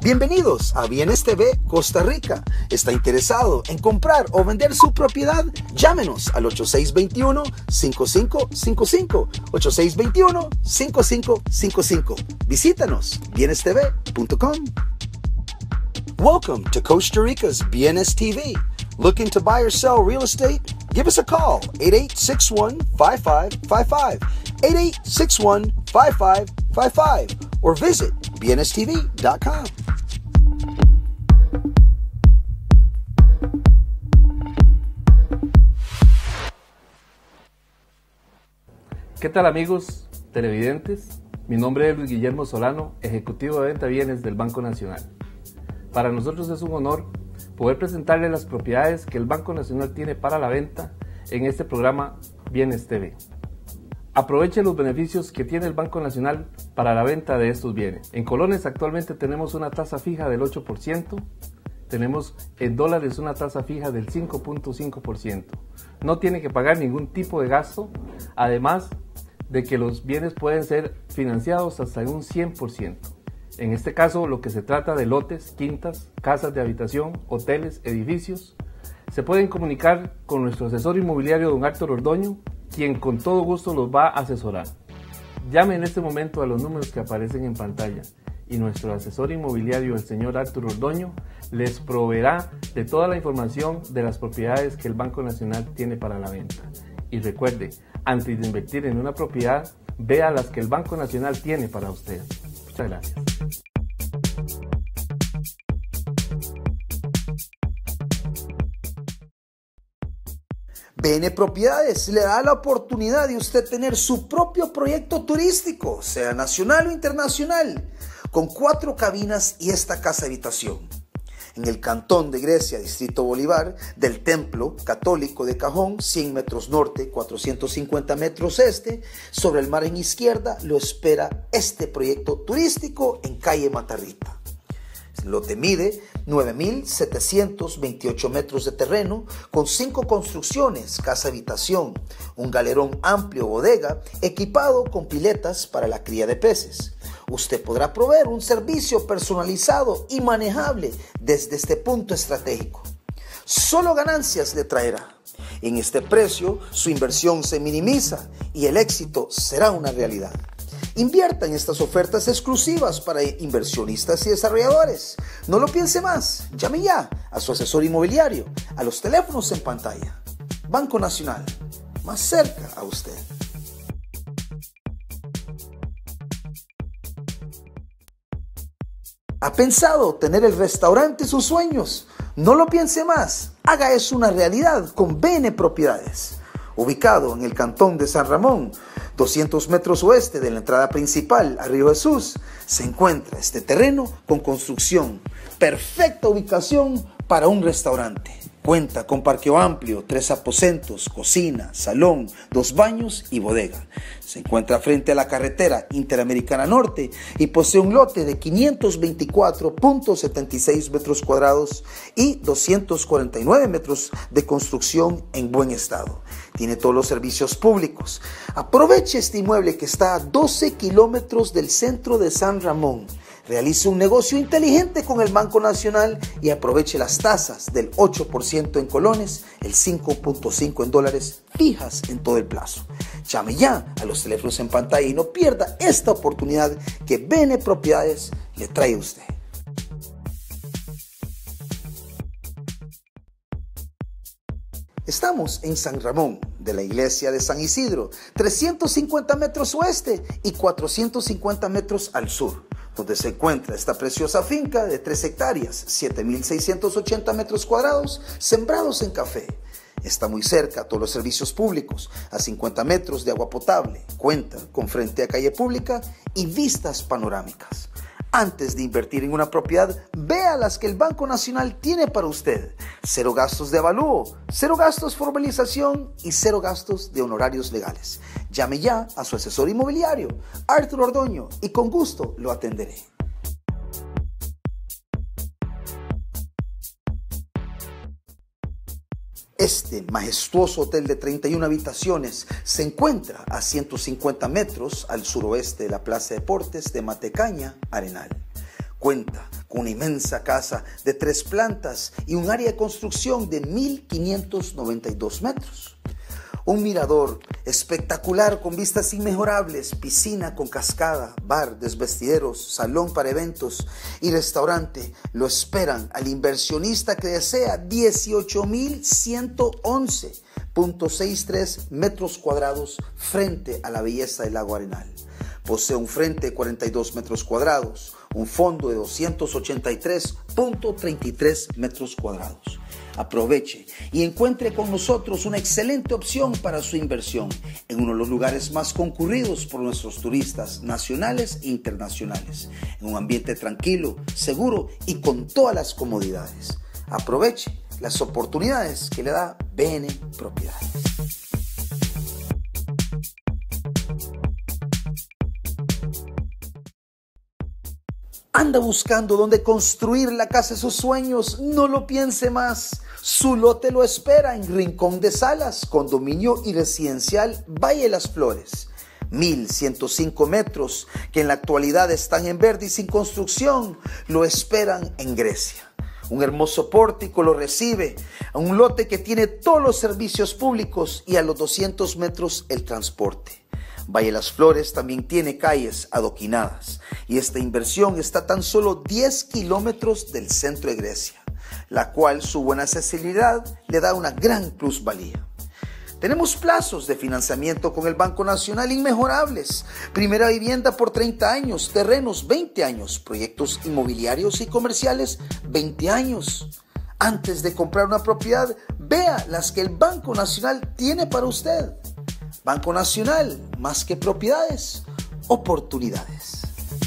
Bienvenidos a Bienes TV Costa Rica. ¿Está interesado en comprar o vender su propiedad? Llámenos al 8621-5555, 8621-5555. Visítanos, bienestv.com. Welcome to Costa Rica's Bienes TV. Looking to buy or sell real estate? Give us a call, 8861-5555, 8861-5555, or visit bienestv.com. ¿Qué tal, amigos televidentes? Mi nombre es Luis Guillermo Solano, ejecutivo de venta bienes del Banco Nacional. Para nosotros es un honor poder presentarles las propiedades que el Banco Nacional tiene para la venta en este programa Bienes TV. Aproveche los beneficios que tiene el Banco Nacional para la venta de estos bienes. En colones actualmente tenemos una tasa fija del 8%, tenemos en dólares una tasa fija del 5.5%. No tiene que pagar ningún tipo de gasto, además de que los bienes pueden ser financiados hasta en un 100%. En este caso, lo que se trata de lotes, quintas, casas de habitación, hoteles, edificios, se pueden comunicar con nuestro asesor inmobiliario, don Arturo Ordoño, quien con todo gusto los va a asesorar. Llame en este momento a los números que aparecen en pantalla y nuestro asesor inmobiliario, el señor Arturo Ordoño, les proveerá de toda la información de las propiedades que el Banco Nacional tiene para la venta. Y recuerde, antes de invertir en una propiedad, vea las que el Banco Nacional tiene para usted. Muchas gracias. BN Propiedades le da la oportunidad de usted tener su propio proyecto turístico, sea nacional o internacional, con 4 cabinas y esta casa habitación. En el Cantón de Grecia, Distrito Bolívar, del Templo Católico de Cajón, 100 metros norte, 450 metros este, sobre el mar en izquierda, lo espera este proyecto turístico en calle Matarrita. El lote mide 9.728 metros de terreno, con 5 construcciones, casa habitación, un galerón amplio, bodega, equipado con piletas para la cría de peces. Usted podrá proveer un servicio personalizado y manejable desde este punto estratégico. Solo ganancias le traerá. En este precio, su inversión se minimiza y el éxito será una realidad. Invierta en estas ofertas exclusivas para inversionistas y desarrolladores. No lo piense más. Llame ya a su asesor inmobiliario a los teléfonos en pantalla. Banco Nacional, más cerca a usted. ¿Ha pensado tener el restaurante de sus sueños? No lo piense más. Haga eso una realidad con BN Propiedades. Ubicado en el Cantón de San Ramón, 200 metros oeste de la entrada principal a Río Jesús, se encuentra este terreno con construcción. Perfecta ubicación para un restaurante. Cuenta con parqueo amplio, 3 aposentos, cocina, salón, 2 baños y bodega. Se encuentra frente a la carretera Interamericana Norte y posee un lote de 524.76 metros cuadrados y 249 metros de construcción en buen estado. Tiene todos los servicios públicos. Aproveche este inmueble que está a 12 kilómetros del centro de San Ramón. Realice un negocio inteligente con el Banco Nacional y aproveche las tasas del 8% en colones, el 5.5% en dólares, fijas en todo el plazo. Llame ya a los teléfonos en pantalla y no pierda esta oportunidad que BN Propiedades le trae a usted. Estamos en San Ramón, de la iglesia de San Isidro, 350 metros oeste y 450 metros al sur, donde se encuentra esta preciosa finca de 3 hectáreas, 7.680 metros cuadrados, sembrados en café. Está muy cerca a todos los servicios públicos, a 50 metros de agua potable, cuenta con frente a calle pública y vistas panorámicas. Antes de invertir en una propiedad, vea las que el Banco Nacional tiene para usted. 0 gastos de avalúo, 0 gastos de formalización y 0 gastos de honorarios legales. Llame ya a su asesor inmobiliario, Arturo Ordoño, y con gusto lo atenderé. Este majestuoso hotel de 31 habitaciones se encuentra a 150 metros al suroeste de la Plaza de Deportes de Matecaña, Arenal. Cuenta con una inmensa casa de 3 plantas y un área de construcción de 1.592 metros. Un mirador espectacular con vistas inmejorables, piscina con cascada, bar, desvestideros, salón para eventos y restaurante lo esperan al inversionista que desea 18.111.63 metros cuadrados frente a la belleza del lago Arenal. Posee un frente de 42 metros cuadrados, un fondo de 283.33 metros cuadrados. Aproveche y encuentre con nosotros una excelente opción para su inversión en uno de los lugares más concurridos por nuestros turistas nacionales e internacionales, en un ambiente tranquilo, seguro y con todas las comodidades. Aproveche las oportunidades que le da BN Propiedades. ¿Anda buscando dónde construir la casa de sus sueños? No lo piense más. Su lote lo espera en Rincón de Salas, condominio y residencial Valle de las Flores. 1.105 metros que en la actualidad están en verde y sin construcción, lo esperan en Grecia. Un hermoso pórtico lo recibe, a un lote que tiene todos los servicios públicos y a los 200 metros el transporte. Valle de las Flores también tiene calles adoquinadas y esta inversión está a tan solo 10 kilómetros del centro de Grecia, la cual su buena accesibilidad le da una gran plusvalía. Tenemos plazos de financiamiento con el Banco Nacional inmejorables. Primera vivienda por 30 años, terrenos 20 años, proyectos inmobiliarios y comerciales 20 años. Antes de comprar una propiedad, vea las que el Banco Nacional tiene para usted. Banco Nacional, más que propiedades, oportunidades.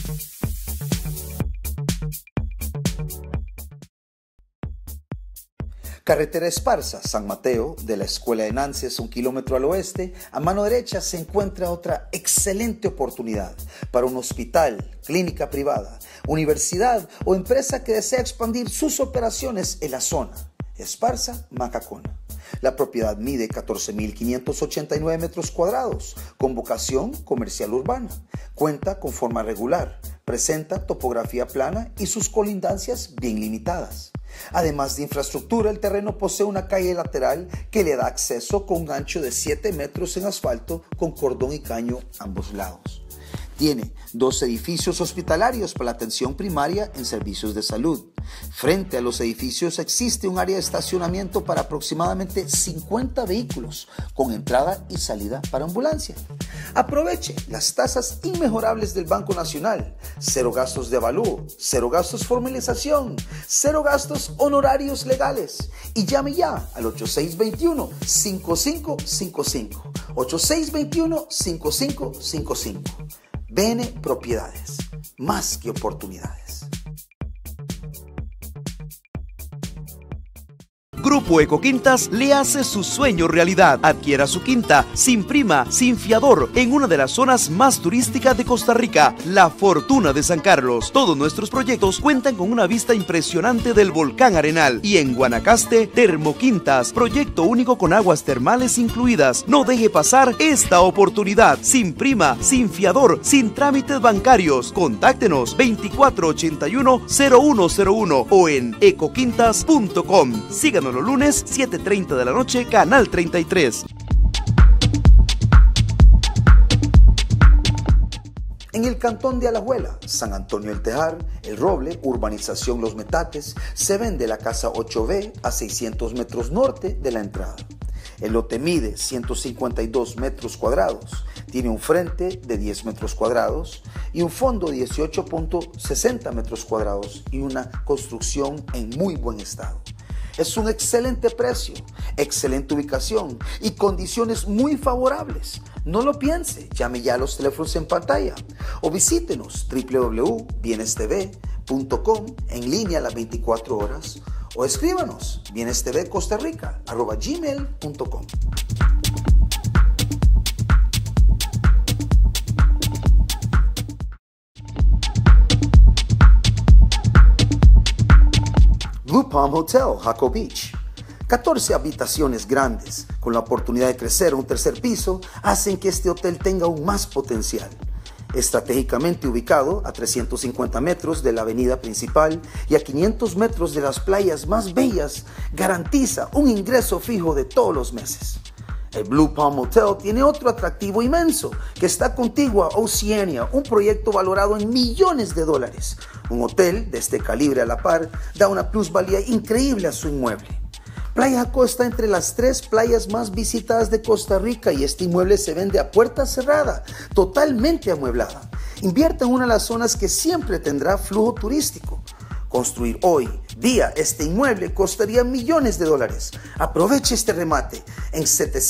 Carretera Esparza, San Mateo, de la Escuela de Nances, 1 kilómetro al oeste. A mano derecha se encuentra otra excelente oportunidad para un hospital, clínica privada, universidad o empresa que desea expandir sus operaciones en la zona. Esparza, Macacona. La propiedad mide 14.589 metros cuadrados, con vocación comercial urbana. Cuenta con forma regular, presenta topografía plana y sus colindancias bien limitadas. Además de infraestructura, el terreno posee una calle lateral que le da acceso con un ancho de 7 metros en asfalto con cordón y caño a ambos lados. Tiene 2 edificios hospitalarios para la atención primaria en servicios de salud. Frente a los edificios existe un área de estacionamiento para aproximadamente 50 vehículos, con entrada y salida para ambulancia. Aproveche las tasas inmejorables del Banco Nacional. 0 gastos de avalúo, 0 gastos de formalización, 0 gastos honorarios legales. Y llame ya al 8621-5555. 8621-5555. BN Propiedades, más que oportunidades. Grupo Ecoquintas le hace su sueño realidad. Adquiera su quinta sin prima, sin fiador, en una de las zonas más turísticas de Costa Rica, La Fortuna de San Carlos. Todos nuestros proyectos cuentan con una vista impresionante del volcán Arenal. Y en Guanacaste, Termoquintas, proyecto único con aguas termales incluidas. No deje pasar esta oportunidad. Sin prima, sin fiador, sin trámites bancarios. Contáctenos 2481-0101 o en ecoquintas.com. Síganos los lunes 7:30 de la noche, Canal 33. En el cantón de Alajuela, San Antonio del Tejar, El Roble, urbanización Los Metates, se vende la casa 8B a 600 metros norte de la entrada. El lote mide 152 metros cuadrados, tiene un frente de 10 metros cuadrados y un fondo de 18.60 metros cuadrados y una construcción en muy buen estado. Es un excelente precio, excelente ubicación y condiciones muy favorables. No lo piense, llame ya a los teléfonos en pantalla o visítenos www.bienestv.com en línea a las 24 horas o escríbanos bienestvcostarrica@gmail.com. Blue Palm Hotel, Jaco Beach. 14 habitaciones grandes, con la oportunidad de crecer a un tercer piso, hacen que este hotel tenga aún más potencial. Estratégicamente ubicado a 350 metros de la avenida principal y a 500 metros de las playas más bellas, garantiza un ingreso fijo de todos los meses. El Blue Palm Hotel tiene otro atractivo inmenso que está contiguo a Oceania, un proyecto valorado en millones de dólares. Un hotel de este calibre a la par da una plusvalía increíble a su inmueble. Playa Jacó está entre las 3 playas más visitadas de Costa Rica y este inmueble se vende a puerta cerrada, totalmente amueblada. Invierte en una de las zonas que siempre tendrá flujo turístico. Construir hoy día este inmueble costaría millones de dólares. Aproveche este remate en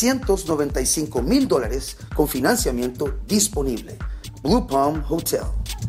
$795,000 con financiamiento disponible. Blue Palm Hotel.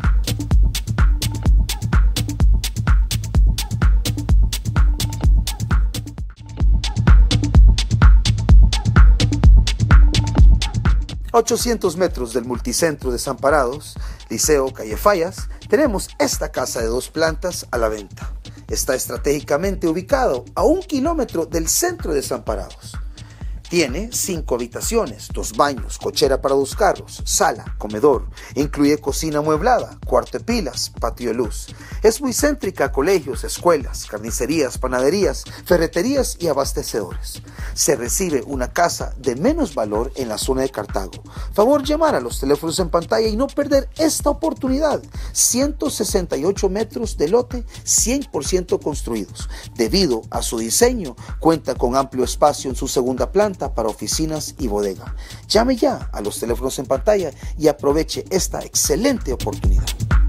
A 800 metros del multicentro Desamparados, Liceo Calle Fallas, tenemos esta casa de 2 plantas a la venta. Está estratégicamente ubicado a 1 kilómetro del centro de Desamparados. Tiene 5 habitaciones, 2 baños, cochera para 2 carros, sala, comedor. Incluye cocina amueblada, cuarto de pilas, patio de luz. Es muy céntrica a colegios, escuelas, carnicerías, panaderías, ferreterías y abastecedores. Se recibe una casa de menos valor en la zona de Cartago. Favor llamar a los teléfonos en pantalla y no perder esta oportunidad. 168 metros de lote 100% construidos. Debido a su diseño, cuenta con amplio espacio en su segunda planta para oficinas y bodega. Llame ya a los teléfonos en pantalla y aproveche esta excelente oportunidad.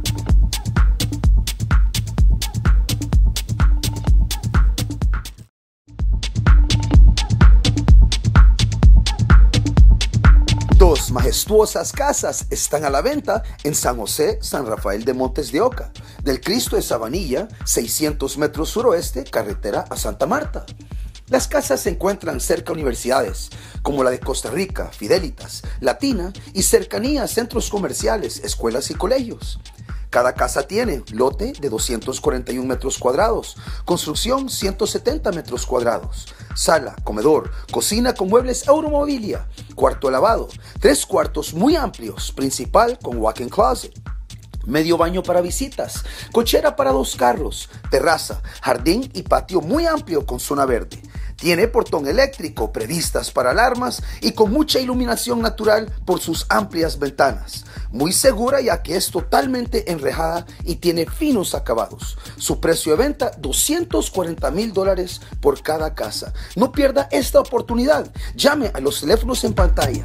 Dos majestuosas casas están a la venta en San José, San Rafael de Montes de Oca, del Cristo de Sabanilla, 600 metros suroeste, carretera a Santa Marta. Las casas se encuentran cerca a universidades, como la de Costa Rica, Fidelitas, Latina y cercanía a centros comerciales, escuelas y colegios. Cada casa tiene lote de 241 metros cuadrados, construcción 170 metros cuadrados, sala, comedor, cocina con muebles Euromobilia, cuarto de lavado, 3 cuartos muy amplios, principal con walk-in closet. Medio baño para visitas, cochera para 2 carros, terraza, jardín y patio muy amplio con zona verde. Tiene portón eléctrico, previstas para alarmas y con mucha iluminación natural por sus amplias ventanas. Muy segura ya que es totalmente enrejada y tiene finos acabados. Su precio de venta, $240,000 por cada casa. No pierda esta oportunidad. Llame a los teléfonos en pantalla.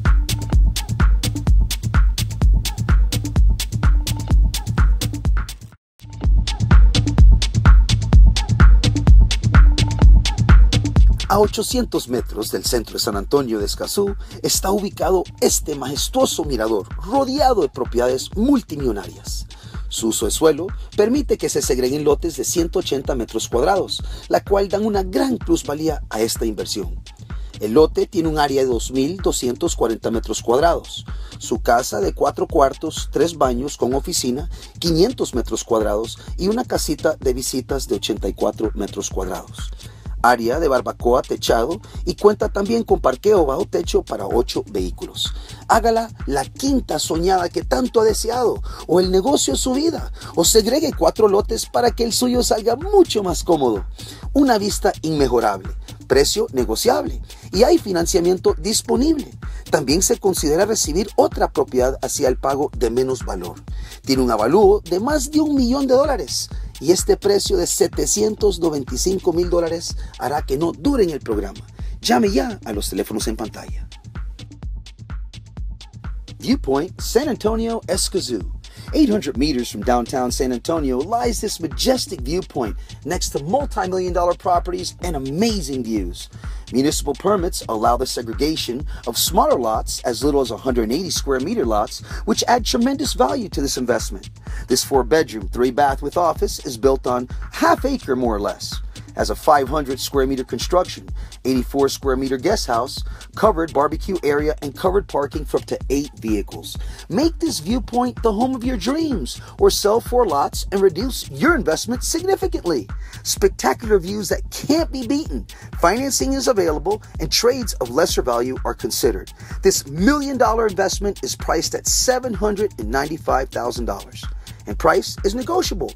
A 800 metros del centro de San Antonio de Escazú está ubicado este majestuoso mirador rodeado de propiedades multimillonarias. Su uso de suelo permite que se segreguen lotes de 180 metros cuadrados, la cual dan una gran plusvalía a esta inversión. El lote tiene un área de 2.240 metros cuadrados. Su casa de 4 cuartos, 3 baños con oficina, 500 metros cuadrados y una casita de visitas de 84 metros cuadrados. Área de barbacoa techado y cuenta también con parqueo bajo techo para 8 vehículos. Hágala la quinta soñada que tanto ha deseado, o el negocio de su vida, o segregue 4 lotes para que el suyo salga mucho más cómodo. Una vista inmejorable, precio negociable y hay financiamiento disponible. También se considera recibir otra propiedad hacia el pago de menos valor. Tiene un avalúo de más de $1 millón y este precio de $795,000 hará que no dure en el programa. Llame ya a los teléfonos en pantalla. Viewpoint San Antonio Escazú. 800 meters from downtown San Antonio lies this majestic viewpoint next to multi-million-dollar properties and amazing views. Municipal permits allow the segregation of smaller lots as little as 180 square meter lots, which add tremendous value to this investment. This 4-bedroom, 3-bath with office is built on half acre more or less. as a 500 square meter construction, 84 square meter guest house, covered barbecue area, and covered parking for up to 8 vehicles. Make this viewpoint the home of your dreams, or sell 4 lots and reduce your investment significantly. Spectacular views that can't be beaten. Financing is available and trades of lesser value are considered. This $1 million investment is priced at $795,000, and price is negotiable.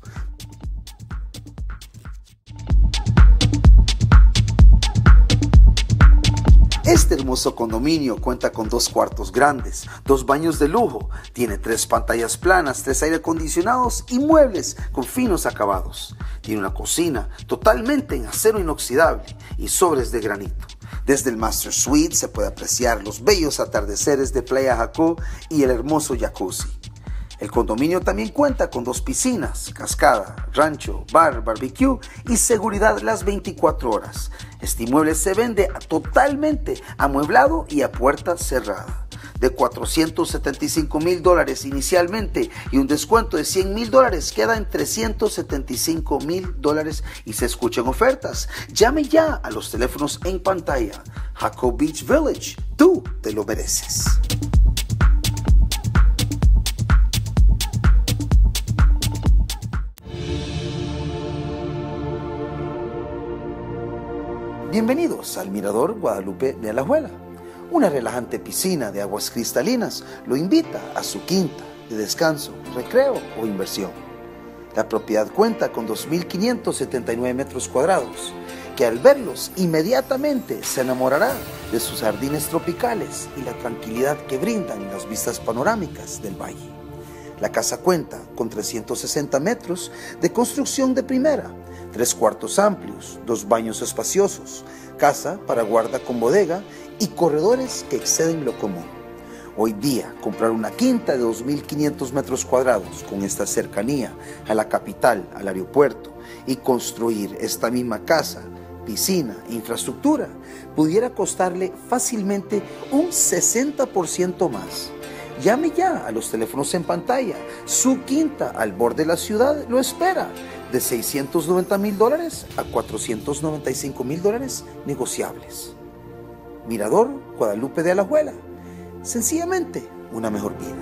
Este hermoso condominio cuenta con 2 cuartos grandes, 2 baños de lujo, tiene 3 pantallas planas, 3 aire acondicionados y muebles con finos acabados. Tiene una cocina totalmente en acero inoxidable y sobres de granito. Desde el Master Suite se puede apreciar los bellos atardeceres de Playa Jacó y el hermoso jacuzzi. El condominio también cuenta con 2 piscinas, cascada, rancho, bar, barbecue y seguridad las 24 horas. Este inmueble se vende totalmente amueblado y a puerta cerrada. De $475,000 inicialmente y un descuento de $100,000 queda en $375,000 y se escuchan ofertas. Llame ya a los teléfonos en pantalla. Jacó Beach Village, tú te lo mereces. Bienvenidos al Mirador Guadalupe de Alajuela. Una relajante piscina de aguas cristalinas lo invita a su quinta de descanso, recreo o inversión. La propiedad cuenta con 2.579 metros cuadrados, que al verlos inmediatamente se enamorará de sus jardines tropicales y la tranquilidad que brindan las vistas panorámicas del valle. La casa cuenta con 360 metros de construcción de primera, 3 cuartos amplios, 2 baños espaciosos, casa para guarda con bodega y corredores que exceden lo común. Hoy día, comprar una quinta de 2.500 metros cuadrados con esta cercanía a la capital, al aeropuerto, y construir esta misma casa, piscina e infraestructura, pudiera costarle fácilmente un 60% más. Llame ya a los teléfonos en pantalla. Su quinta al borde de la ciudad lo espera. De $690,000 a $495,000 negociables. Mirador Guadalupe de Alajuela. Sencillamente una mejor vida.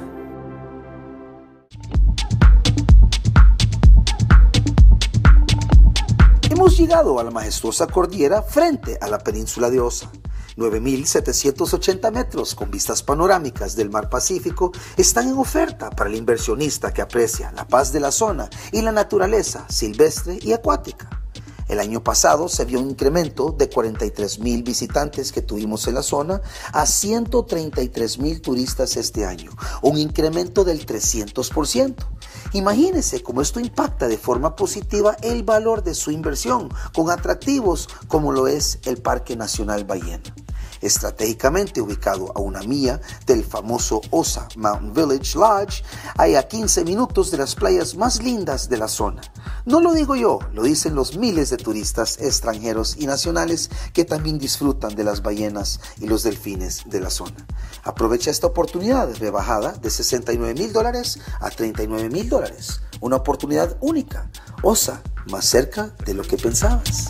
Hemos llegado a la majestuosa cordillera frente a la península de Osa. 9.780 metros con vistas panorámicas del mar Pacífico están en oferta para el inversionista que aprecia la paz de la zona y la naturaleza silvestre y acuática. El año pasado se vio un incremento de 43,000 visitantes que tuvimos en la zona a 133,000 turistas este año, un incremento del 300%. Imagínense cómo esto impacta de forma positiva el valor de su inversión con atractivos como lo es el Parque Nacional Ballena. Estratégicamente ubicado a 1 milla del famoso Osa Mountain Village Lodge, hay a 15 minutos de las playas más lindas de la zona. No lo digo yo, lo dicen los miles de turistas extranjeros y nacionales que también disfrutan de las ballenas y los delfines de la zona. Aprovecha esta oportunidad de rebajada de $69,000 a $39,000. Una oportunidad única. Osa, más cerca de lo que pensabas.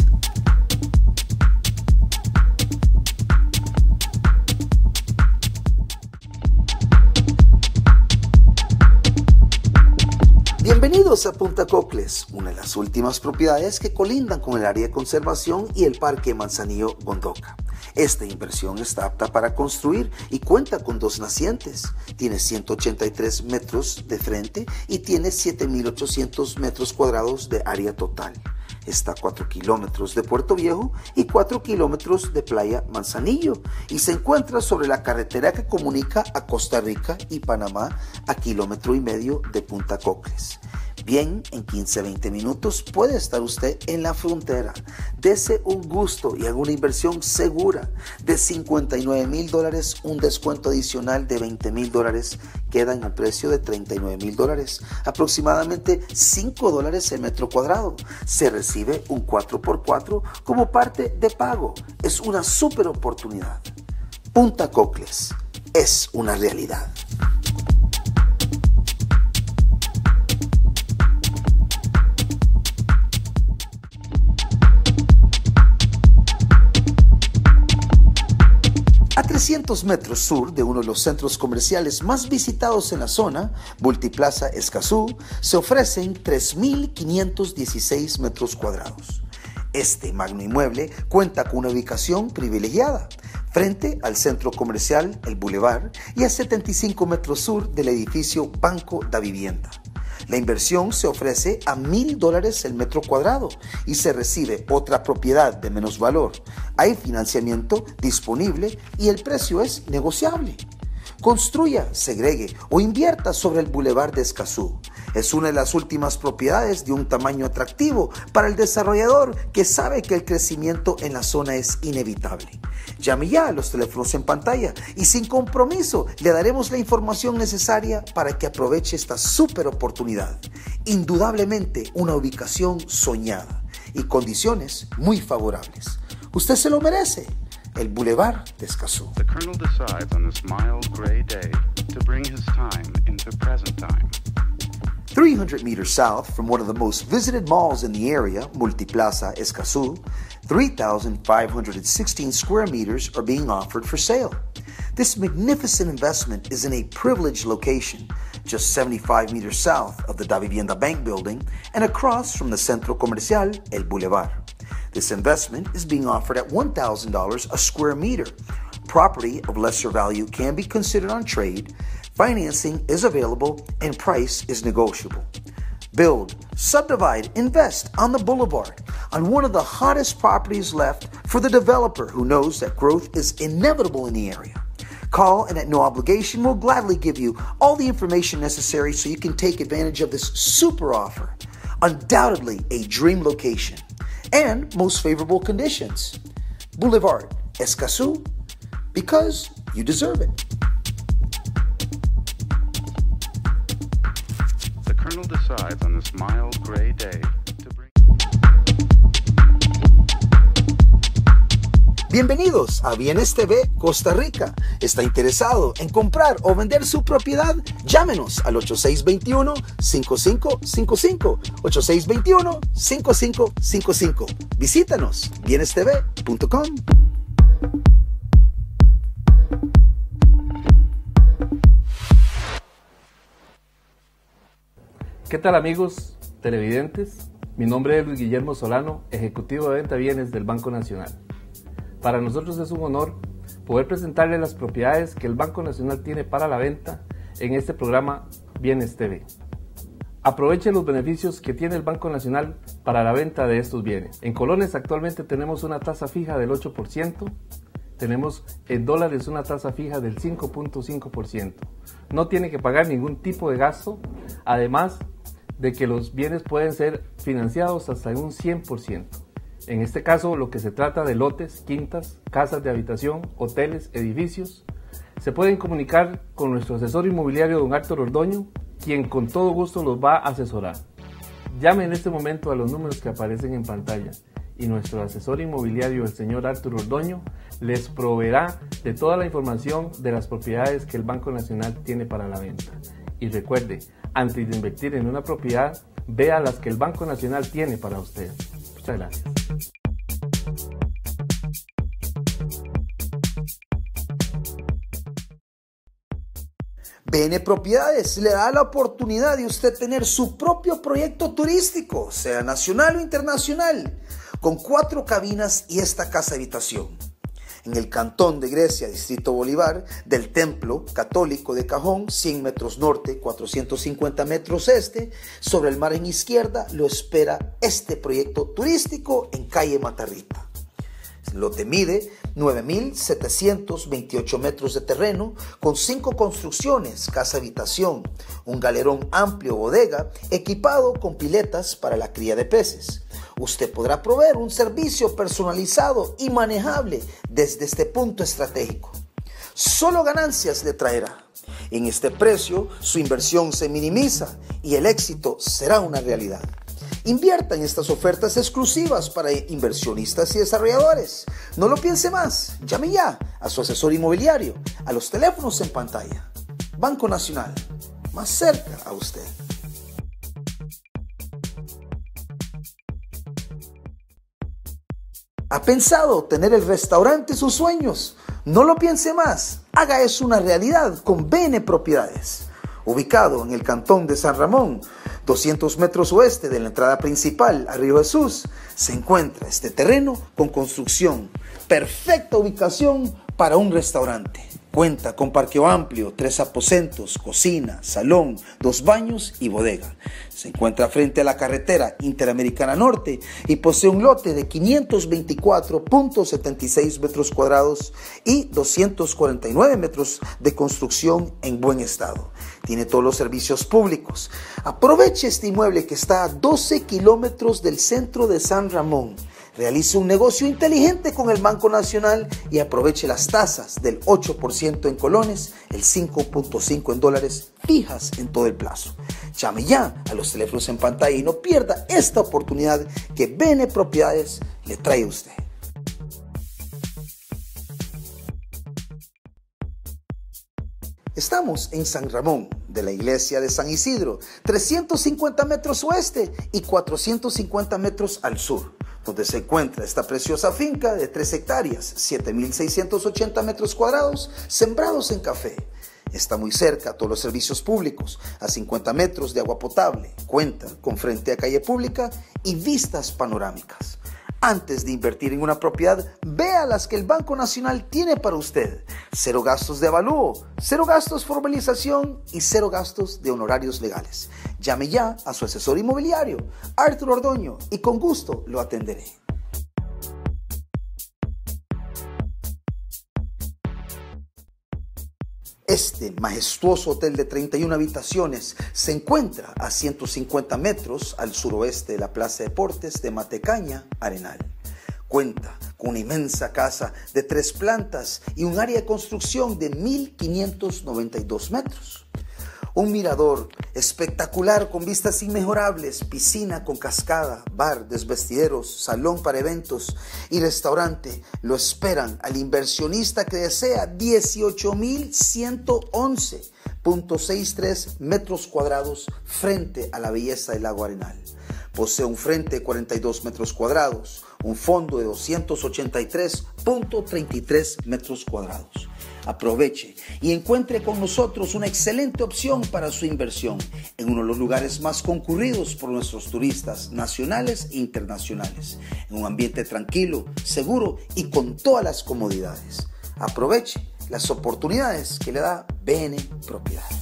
Bienvenidos a Punta Cocles, una de las últimas propiedades que colindan con el área de conservación y el Parque Manzanillo Gondoca. Esta inversión está apta para construir y cuenta con 2 nacientes. Tiene 183 metros de frente y tiene 7.800 metros cuadrados de área total. Está a 4 kilómetros de Puerto Viejo y 4 kilómetros de Playa Manzanillo y se encuentra sobre la carretera que comunica a Costa Rica y Panamá a 1,5 kilómetros de Punta Cocles. Bien, en 15-20 minutos puede estar usted en la frontera. Dese un gusto y haga una inversión segura. De $59,000, un descuento adicional de $20,000 queda en un precio de $39,000, aproximadamente $5 el metro cuadrado. Se recibe un 4x4 como parte de pago. Es una súper oportunidad. Punta Cocles es una realidad. 300 metros sur de uno de los centros comerciales más visitados en la zona, Multiplaza Escazú, se ofrecen 3.516 metros cuadrados. Este magno inmueble cuenta con una ubicación privilegiada, frente al centro comercial El Boulevard y a 75 metros sur del edificio Banco da Vivienda. La inversión se ofrece a $1,000 el metro cuadrado y se recibe otra propiedad de menos valor. Hay financiamiento disponible y el precio es negociable. Construya, segregue o invierta sobre el Boulevard de Escazú. Es una de las últimas propiedades de un tamaño atractivo para el desarrollador que sabe que el crecimiento en la zona es inevitable. Llame ya a los teléfonos en pantalla y sin compromiso le daremos la información necesaria para que aproveche esta súper oportunidad. Indudablemente una ubicación soñada y condiciones muy favorables. Usted se lo merece. El Boulevard de Escazú. The Colonel decides on this mild gray day to bring his time into present time. 300 meters south from one of the most visited malls in the area, Multiplaza Escazú, 3,516 square meters are being offered for sale. This magnificent investment is in a privileged location, just 75 meters south of the Da Vivienda Bank building and across from the Centro Comercial El Boulevard. This investment is being offered at $1,000 a square meter. Property of lesser value can be considered on trade. Financing is available and price is negotiable. Build, subdivide, invest on the boulevard on one of the hottest properties left for the developer who knows that growth is inevitable in the area. Call and at no obligation we'll gladly give you all the information necessary so you can take advantage of this super offer. Undoubtedly a dream location and most favorable conditions. Boulevard Escazú, because you deserve it. The Colonel decides on this mild gray day to bring... Bienvenidos a Bienes TV Costa Rica. ¿Está interesado en comprar o vender su propiedad? Llámenos al 8621-5555. 8621-5555. Visítanos, bienestv.com. ¿Qué tal amigos televidentes? Mi nombre es Luis Guillermo Solano, ejecutivo de venta bienes del Banco Nacional. Para nosotros es un honor poder presentarles las propiedades que el Banco Nacional tiene para la venta en este programa Bienes TV. Aproveche los beneficios que tiene el Banco Nacional para la venta de estos bienes. En colones actualmente tenemos una tasa fija del 8%, tenemos en dólares una tasa fija del 5.5%. No tiene que pagar ningún tipo de gasto, además de que los bienes pueden ser financiados hasta en un 100%. En este caso, lo que se trata de lotes, quintas, casas de habitación, hoteles, edificios, se pueden comunicar con nuestro asesor inmobiliario, don Arturo Ordoño, quien con todo gusto los va a asesorar. Llame en este momento a los números que aparecen en pantalla y nuestro asesor inmobiliario, el señor Arturo Ordoño, les proveerá de toda la información de las propiedades que el Banco Nacional tiene para la venta. Y recuerde, antes de invertir en una propiedad, vea las que el Banco Nacional tiene para usted. Muchas gracias. BN Propiedades le da la oportunidad de usted tener su propio proyecto turístico, sea nacional o internacional, con 4 cabinas y esta casa habitación. En el Cantón de Grecia, Distrito Bolívar, del Templo Católico de Cajón, 100 metros norte, 450 metros este, sobre el mar en izquierda, lo espera este proyecto turístico en calle Matarrita. El lote mide 9.728 metros de terreno, con 5 construcciones, casa habitación, un galerón amplio, bodega, equipado con piletas para la cría de peces. Usted podrá proveer un servicio personalizado y manejable desde este punto estratégico. Solo ganancias le traerá. En este precio, su inversión se minimiza y el éxito será una realidad. Invierta en estas ofertas exclusivas para inversionistas y desarrolladores. No lo piense más. Llame ya a su asesor inmobiliario a los teléfonos en pantalla. Banco Nacional, más cerca a usted. ¿Ha pensado tener el restaurante de sus sueños? No lo piense más, haga eso una realidad con BN Propiedades. Ubicado en el cantón de San Ramón, 200 metros oeste de la entrada principal a Río Jesús, se encuentra este terreno con construcción, perfecta ubicación para un restaurante. Cuenta con parqueo amplio, 3 aposentos, cocina, salón, 2 baños y bodega. Se encuentra frente a la carretera Interamericana Norte y posee un lote de 524.76 metros cuadrados y 249 metros de construcción en buen estado. Tiene todos los servicios públicos. Aproveche este inmueble que está a 12 kilómetros del centro de San Ramón. Realice un negocio inteligente con el Banco Nacional y aproveche las tasas del 8% en colones, el 5.5% en dólares fijas en todo el plazo. Llame ya a los teléfonos en pantalla y no pierda esta oportunidad que BN Propiedades le trae a usted. Estamos en San Ramón, de la iglesia de San Isidro, 350 metros oeste y 450 metros al sur, donde se encuentra esta preciosa finca de 3 hectáreas, 7.680 metros cuadrados, sembrados en café. Está muy cerca a todos los servicios públicos, a 50 metros de agua potable, cuenta con frente a calle pública y vistas panorámicas. Antes de invertir en una propiedad, vea las que el Banco Nacional tiene para usted. 0 gastos de avalúo, 0 gastos de formalización y 0 gastos de honorarios legales. Llame ya a su asesor inmobiliario, Arturo Ordoño, y con gusto lo atenderé. Este majestuoso hotel de 31 habitaciones se encuentra a 150 metros al suroeste de la Plaza Deportes de Matecaña, Arenal. Cuenta con una inmensa casa de 3 plantas y un área de construcción de 1.592 metros. Un mirador espectacular con vistas inmejorables, piscina con cascada, bar, desvestideros, salón para eventos y restaurante lo esperan al inversionista que desea 18.111.63 metros cuadrados frente a la belleza del lago Arenal. Posee un frente de 42 metros cuadrados, un fondo de 283.33 metros cuadrados. Aproveche y encuentre con nosotros una excelente opción para su inversión en uno de los lugares más concurridos por nuestros turistas nacionales e internacionales, en un ambiente tranquilo, seguro y con todas las comodidades. Aproveche las oportunidades que le da BN Propiedades.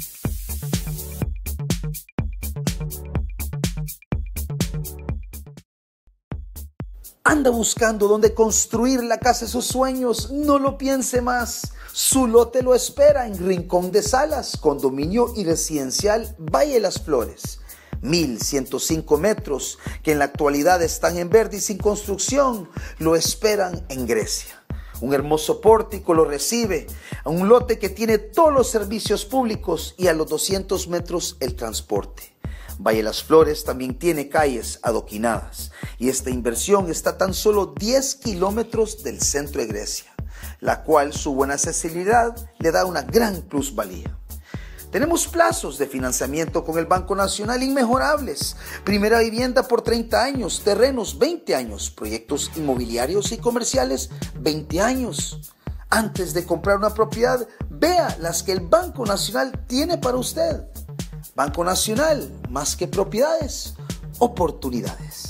¿Anda buscando dónde construir la casa de sus sueños? No lo piense más. Su lote lo espera en Rincón de Salas, condominio y residencial Valle Las Flores. 1.105 metros que en la actualidad están en verde y sin construcción, lo esperan en Grecia. Un hermoso pórtico lo recibe a un lote que tiene todos los servicios públicos y a los 200 metros el transporte. Valle Las Flores también tiene calles adoquinadas y esta inversión está a tan solo 10 kilómetros del centro de Grecia, la cual su buena accesibilidad le da una gran plusvalía. Tenemos plazos de financiamiento con el Banco Nacional inmejorables. Primera vivienda por 30 años, terrenos 20 años, proyectos inmobiliarios y comerciales 20 años. Antes de comprar una propiedad, vea las que el Banco Nacional tiene para usted. Banco Nacional, más que propiedades, oportunidades.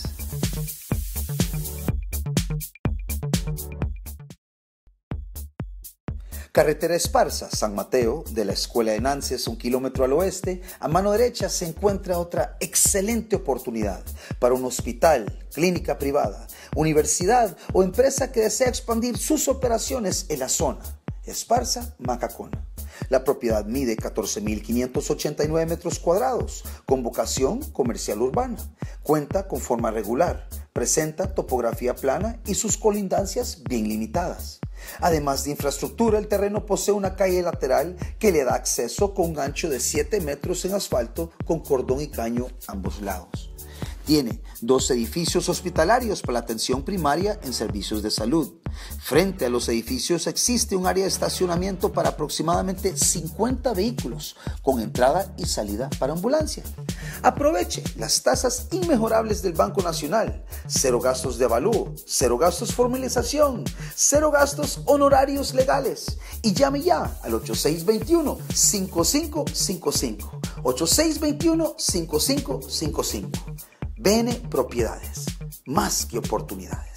Carretera Esparza, San Mateo, de la Escuela de Nances, 1 kilómetro al oeste, a mano derecha se encuentra otra excelente oportunidad para un hospital, clínica privada, universidad o empresa que desea expandir sus operaciones en la zona. Esparza, Macacona. La propiedad mide 14.589 metros cuadrados, con vocación comercial urbana. Cuenta con forma regular, presenta topografía plana y sus colindancias bien limitadas. Además de infraestructura, el terreno posee una calle lateral que le da acceso con un ancho de 7 metros en asfalto con cordón y caño a ambos lados. Tiene 2 edificios hospitalarios para la atención primaria en servicios de salud. Frente a los edificios existe un área de estacionamiento para aproximadamente 50 vehículos, con entrada y salida para ambulancia. Aproveche las tasas inmejorables del Banco Nacional. 0 gastos de avalúo, 0 gastos formalización, 0 gastos honorarios legales. Y llame ya al 8621-5555. 8621-5555. BN Propiedades, más que oportunidades.